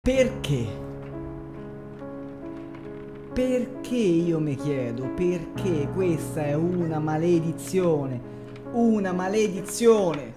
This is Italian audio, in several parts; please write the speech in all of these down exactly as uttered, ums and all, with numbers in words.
Perché? Perché io mi chiedo, perché questa è una maledizione? Una maledizione!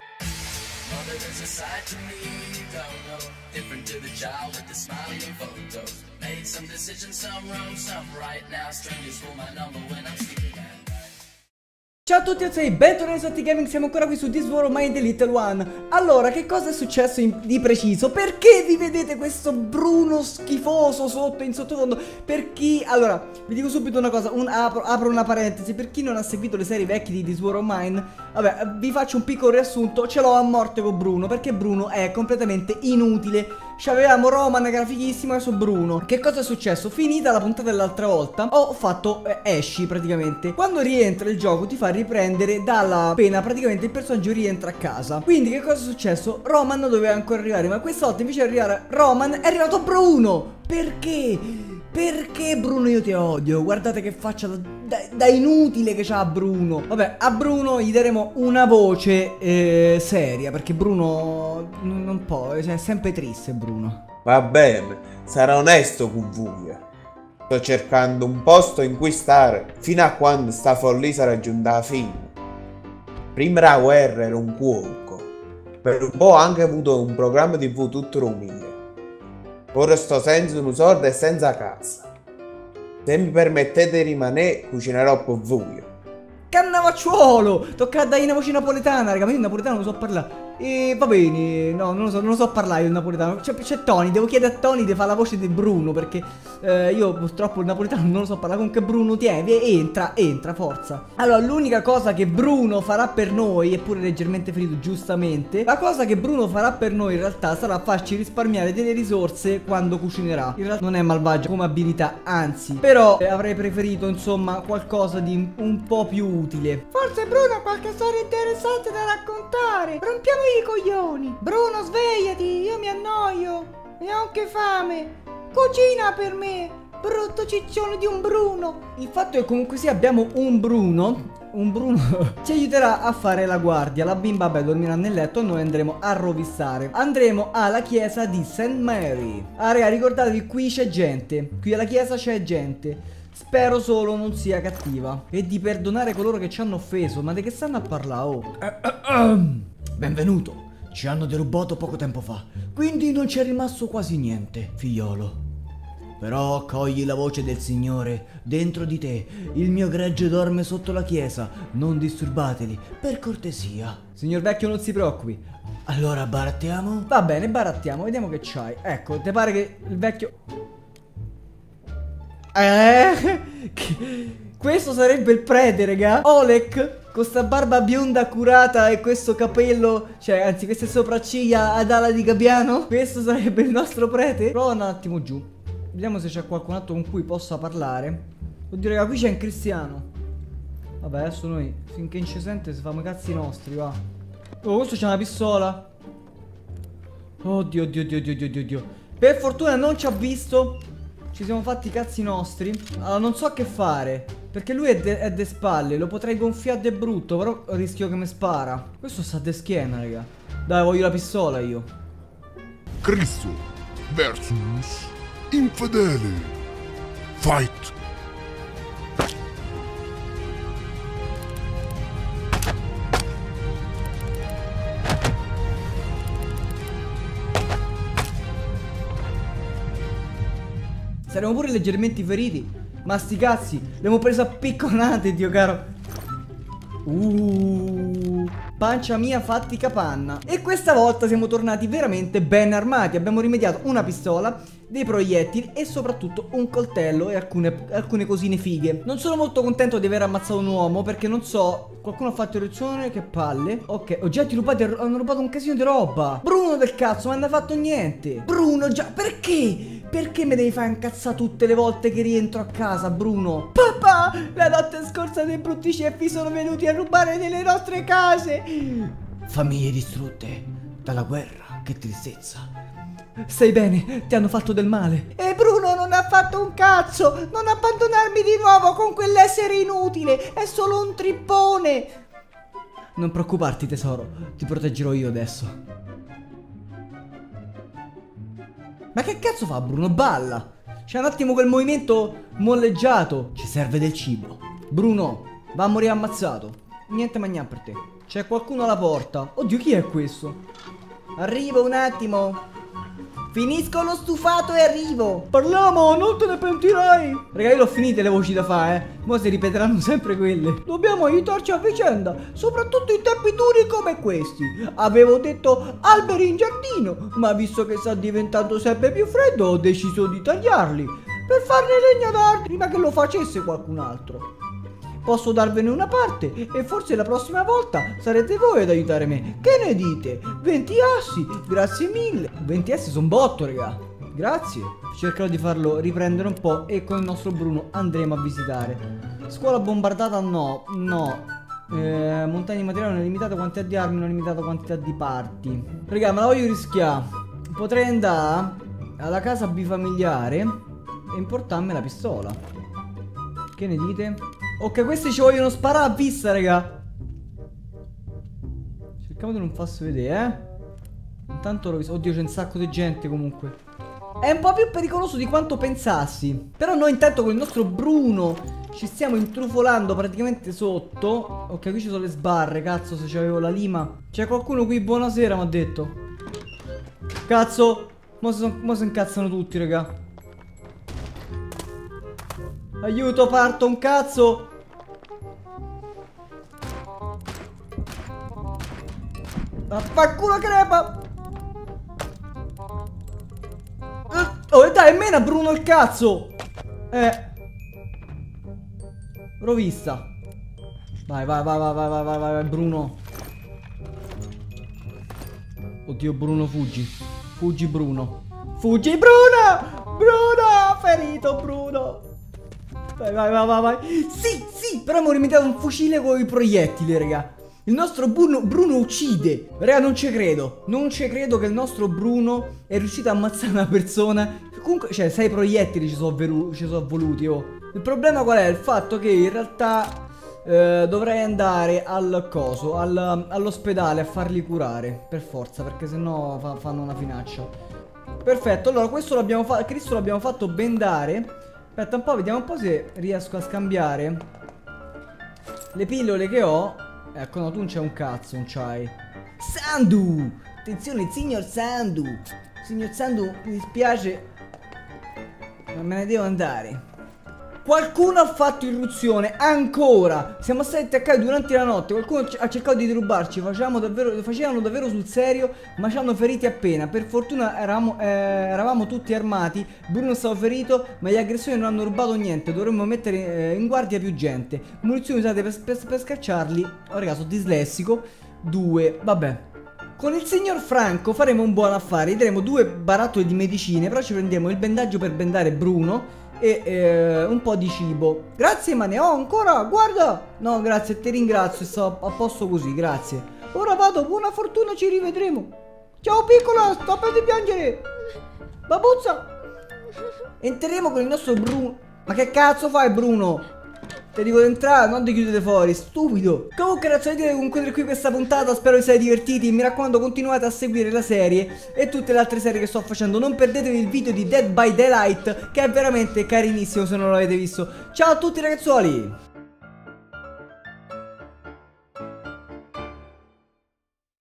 Ciao a tutti e bentornati su Atti Gaming, siamo ancora qui su This War of Mine The Little One. Allora, che cosa è successo in, di preciso? Perché vi vedete questo Bruno schifoso sotto, in sottofondo? Per chi... Allora, vi dico subito una cosa, un, apro, apro una parentesi. Per chi non ha seguito le serie vecchie di This War of Mine, vabbè, vi faccio un piccolo riassunto. Ce l'ho a morte con Bruno, perché Bruno è completamente inutile. C'avevamo Roman che era fighissimo, adesso Bruno. Che cosa è successo? Finita la puntata dell'altra volta, ho fatto eh, esci praticamente. Quando rientra il gioco ti fa riprendere dalla appena praticamente il personaggio rientra a casa. Quindi che cosa è successo? Roman doveva ancora arrivare, ma questa volta invece di arrivare Roman è arrivato Bruno. Perché? Perché Bruno io ti odio? Guardate che faccia da, da, da inutile che c'ha Bruno. Vabbè, a Bruno gli daremo una voce eh, seria, perché Bruno non, non può, cioè, è sempre triste Bruno. Va bene, sarò onesto con voi. Sto cercando un posto in cui stare fino a quando sta follia sarà giunta alla fine. Prima della guerra ero un cuoco. Per un po' ho anche avuto un programma tivù tutto umile. Ora sto senza un soldo e senza casa. Se mi permettete di rimanere, cucinerò per voi. Cannavacciuolo! Tocca a dare una voce napoletana, raga, ma io il napoletano non lo so parlare. E va bene, no, non lo so, non lo so parlare il napoletano. C'è Tony, devo chiedere a Tony di fare la voce di Bruno, perché eh, io purtroppo il napoletano non lo so parlare. Comunque Bruno tieni, entra, entra, forza. Allora, l'unica cosa che Bruno farà per noi, eppure leggermente ferito giustamente, la cosa che Bruno farà per noi in realtà sarà farci risparmiare delle risorse quando cucinerà. In realtà non è malvagio come abilità, anzi. Però eh, avrei preferito, insomma, qualcosa di un po' più utile. Forse Bruno ha qualche storia interessante da raccontare. Rompiamo i coglioni. Bruno, svegliati, io mi annoio e ho anche fame. Cucina per me, brutto ciccione di un Bruno. Il fatto è che comunque sì, abbiamo un Bruno. Un Bruno ci aiuterà a fare la guardia. La bimba, beh, dormirà nel letto. Noi andremo a rovistare. Andremo alla chiesa di Saint Mary. Ah, raga, ricordatevi, qui c'è gente. Qui alla chiesa c'è gente. Spero solo non sia cattiva. E di perdonare coloro che ci hanno offeso. Ma di che stanno a parlare? Oh. Benvenuto. Ci hanno derubato poco tempo fa, quindi non c'è rimasto quasi niente, figliolo. Però accogli la voce del Signore dentro di te. Il mio gregge dorme sotto la chiesa. Non disturbateli, per cortesia. Signor vecchio, non si preoccupi. Allora barattiamo? Va bene, barattiamo, vediamo che c'hai. Ecco, ti pare che il vecchio... Eh? Questo sarebbe il prete, raga. Oleg, con sta barba bionda curata e questo capello, cioè, anzi, queste sopracciglia ad ala di gabbiano. Questo sarebbe il nostro prete? Prova un attimo giù. Vediamo se c'è qualcun altro con cui possa parlare. Oddio, raga, qui c'è un cristiano. Vabbè, adesso noi, finché non ci sente, si fanno i cazzi nostri, va. Oh, questo c'è una pistola. Oddio, oddio, oddio, oddio, oddio, oddio. Per fortuna non ci ha visto. Ci siamo fatti i cazzi nostri. Allora, non so che fare, perché lui è de, è de spalle. Lo potrei gonfiare de brutto, però rischio che mi spara. Questo sta de schiena, raga. Dai, voglio la pistola io. Cristo versus infedele. Fight. Saremo pure leggermente feriti. Ma sti cazzi, li abbiamo preso a picconate, Dio caro. Uh, pancia mia fatti capanna. E questa volta siamo tornati veramente ben armati. Abbiamo rimediato una pistola, dei proiettili e soprattutto un coltello e alcune, alcune cosine fighe. Non sono molto contento di aver ammazzato un uomo, perché non so, qualcuno ha fatto eruzione, che palle. Ok, oggetti rubati, hanno rubato un casino di roba. Bruno del cazzo, non hanno fatto niente. Bruno, già, perché? Perché mi devi fare incazzare tutte le volte che rientro a casa, Bruno? Papà, la notte scorsa dei brutti ceffi sono venuti a rubare nelle nostre case. Famiglie distrutte dalla guerra, che tristezza. Stai bene? Ti hanno fatto del male? E Bruno non ha fatto un cazzo. Non abbandonarmi di nuovo con quell'essere inutile. È solo un trippone. Non preoccuparti, tesoro. Ti proteggerò io adesso. Ma che cazzo fa Bruno? Balla. C'è un attimo quel movimento molleggiato. Ci serve del cibo. Bruno, va a morire ammazzato. Niente mangiare per te. C'è qualcuno alla porta. Oddio, chi è questo? Arrivo un attimo. Finisco lo stufato e arrivo. Parliamo, non te ne pentirai. Raga, io l'ho finite le voci da fare, eh. Mo si ripeteranno sempre quelle. Dobbiamo aiutarci a vicenda, soprattutto in tempi duri come questi. Avevo detto alberi in giardino, ma visto che sta diventando sempre più freddo ho deciso di tagliarli per farne legna d'arte prima che lo facesse qualcun altro. Posso darvene una parte e forse la prossima volta sarete voi ad aiutare me. Che ne dite? venti assi, grazie mille. venti assi sono botto, raga. Grazie. Cercherò di farlo riprendere un po' e con il nostro Bruno andremo a visitare. Scuola bombardata no, no. Eh, montagne di materiale, una limitata quantità di armi, una limitata quantità di parti. Raga, me la voglio rischiare. Potrei andare alla casa bifamiliare e importarmi la pistola. Che ne dite? Ok, questi ci vogliono sparare a vista, raga. Cerchiamo di non farsi vedere, eh. Intanto l'ho visto. Oddio, c'è un sacco di gente comunque. È un po' più pericoloso di quanto pensassi. Però noi intanto con il nostro Bruno ci stiamo intrufolando praticamente sotto. Ok, qui ci sono le sbarre. Cazzo, se c'avevo la lima. C'è qualcuno qui, buonasera, mi ha detto. Cazzo, mo si, mo si incazzano tutti, raga. Aiuto, parto un cazzo. Affanculo crepa. Oh, dai, mena Bruno il cazzo. Eh Rovista. Vai, vai, vai, vai, vai, vai, vai, vai, Bruno. Oddio, Bruno, fuggi. Fuggi, Bruno. Fuggi, Bruno. Bruno, ferito, Bruno. Vai, vai, vai, vai, vai. Sì, sì, però mi ho limitato un fucile con i proiettili, raga. Il nostro Bruno, Bruno uccide. Raga, non ci credo. Non ci credo che il nostro Bruno è riuscito a ammazzare una persona. Comunque, cioè, sei proiettili ci sono so voluti, oh. Il problema qual è? Il fatto che in realtà eh, dovrei andare al coso, al, all'ospedale a farli curare. Per forza, perché sennò fa, fanno una finaccia. Perfetto, allora questo l'abbiamo fatto. Cristo l'abbiamo fatto bendare. Aspetta un po', vediamo un po' se riesco a scambiare le pillole che ho. Ecco, no, tu non c'è un cazzo, non c'hai. Sandu! Attenzione, signor Sandu. Signor Sandu, mi dispiace, ma me ne devo andare. Qualcuno ha fatto irruzione, ancora. Siamo stati attaccati durante la notte. Qualcuno ha cercato di derubarci. Facevamo davvero, facevano davvero sul serio, ma ci hanno feriti appena. Per fortuna eravamo, eh, eravamo tutti armati. Bruno stava ferito, ma gli aggressori non hanno rubato niente. Dovremmo mettere eh, in guardia più gente. Munizioni usate per, per, per scacciarli. Oh raga, sono dislessico. Due, vabbè. Con il signor Franco faremo un buon affare. Gli daremo due barattoli di medicine. Però ci prendiamo il bendaggio per bendare Bruno e eh, un po' di cibo. Grazie, ma ne ho ancora, guarda. No, grazie, ti ringrazio, sto a posto così, grazie. Ora vado, buona fortuna, ci rivedremo. Ciao piccola, stoppa di piangere. Babuzza. Entreremo con il nostro Bruno. Ma che cazzo fai, Bruno? Ti dico di entrare, non di chiudere fuori, stupido. Comunque ragazzi, vedete con qui questa puntata. Spero vi siate divertiti. Mi raccomando, continuate a seguire la serie e tutte le altre serie che sto facendo. Non perdetevi il video di Dead by Daylight, che è veramente carinissimo se non l'avete visto. Ciao a tutti ragazzuoli.